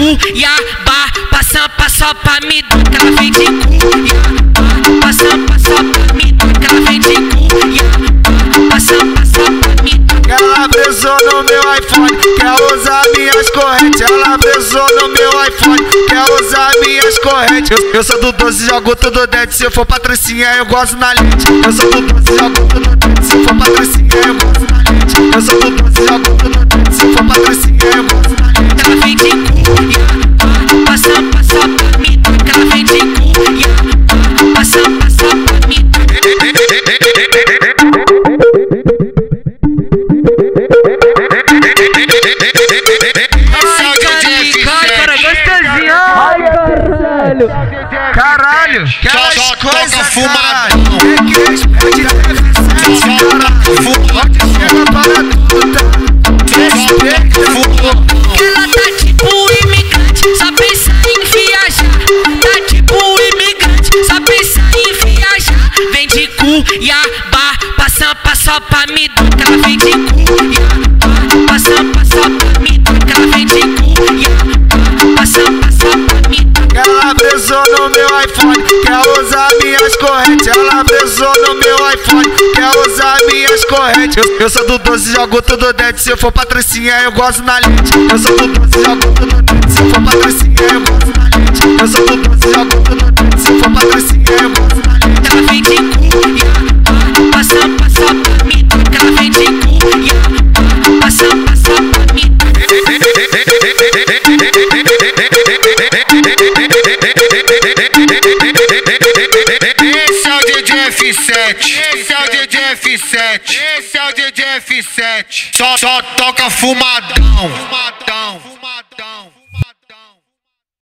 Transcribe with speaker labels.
Speaker 1: Cuiabá, passa só pra me dar, que ela vem de Cuiabá, passa só pra me dar, que ela vem de Cuiabá, passa pra me dar.
Speaker 2: Ela beijou no meu iPhone, quer usar minhas correntes. Ela beijou no meu iPhone, quer usar minhas correntes. Eu sou do 12, jogo tudo dentro. Se eu for patricinha, eu gosto na lente. Eu sou do 12, jogo tudo dentro. Se eu for patricinha, eu gosto na lente. Eu sou do 12, jogo tudo dentro. Se eu for patricinha, eu gosto na lente.
Speaker 1: Ela vem de Cuiabá, passa pra me dar, que ela vem de Cuiabá, passa pra me dar.
Speaker 2: Caralho,
Speaker 3: só toca fumadão.
Speaker 1: Ela tá tipo imigrante, só pensa em viajar. Tá tipo imigrante, só pensa em viajar. Vem de Cuiabá, passa pra me dar, que ela vem de Cuiabá, passa pra me dar, que ela vem de Cuiabá, passa pra me dar.
Speaker 2: Ela beijou no meu iPhone, quer usar minhas correntes. Ela beijou no meu iPhone, quer usar minhas correntes. Eu sou do 12, jogo tudo dentro. Se eu for patricinha, eu gosto na lente. Eu sou do 12, jogo tudo dentro. Se eu for patricinha, eu gosto na lente. Eu sou do 12, jogo tudo dentro. Se eu for patricinha, eu gosto na lente.
Speaker 1: Ela vem de Cuiabá, passa pra me dar, que ela vem de Cuiabá, passa pra me dar.
Speaker 3: Esse é o DJ F7, esse é o DJ F7, esse é o DJ F7. Só toca fumadão.